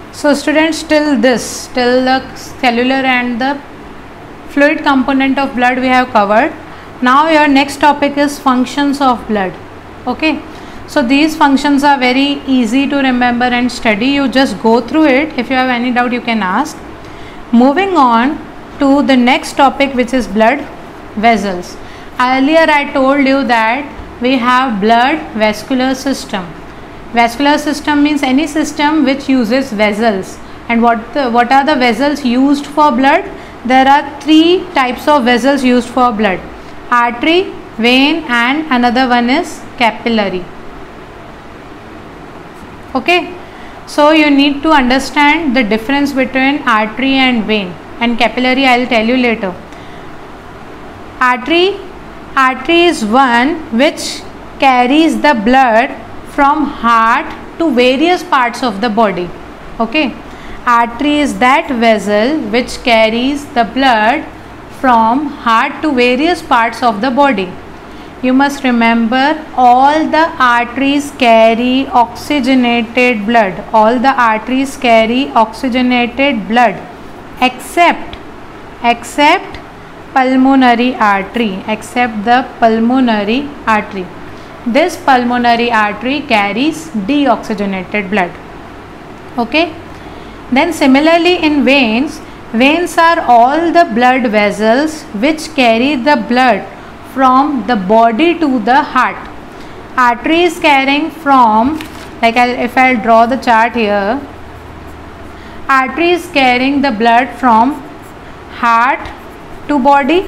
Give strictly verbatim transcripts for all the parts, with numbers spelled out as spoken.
So students, till this, till the cellular and the fluid component of blood we have covered. Now your next topic is functions of blood. Okay, so these functions are very easy to remember and study. You just go through it. If you have any doubt, you can ask. Moving on to the next topic, which is blood vessels. Earlier I told you that we have blood vascular system. Vascular system means any system which uses vessels. And what the, what are the vessels used for blood? There are three types of vessels used for blood: artery, vein, and another one is capillary. Okay, so you need to understand the difference between artery and vein, and capillary I will tell you later. Artery, artery is one which carries the blood from heart to various parts of the body. Okay, artery is that vessel which carries the blood from heart to various parts of the body. You must remember, all the arteries carry oxygenated blood. All the arteries carry oxygenated blood except except pulmonary artery, except the pulmonary artery. This pulmonary artery carries deoxygenated blood. Okay, then similarly in veins, veins are all the blood vessels which carry the blood from the body to the heart. Artery is carrying from, like I'll, if I'll draw the chart here, artery is carrying the blood from heart to body,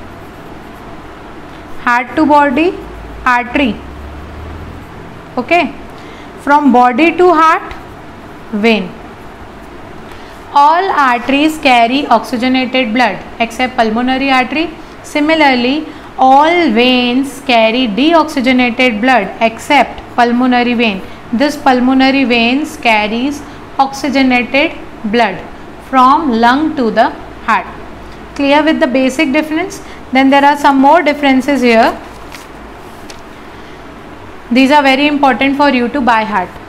heart to body, artery. Okay, from body to heart, vein. All arteries carry oxygenated blood except pulmonary artery. Similarly, all veins carry deoxygenated blood except pulmonary vein. This pulmonary veins carries oxygenated blood from lung to the heart. Clear with the basic difference? Then there are some more differences here. These are very important for you to by heart.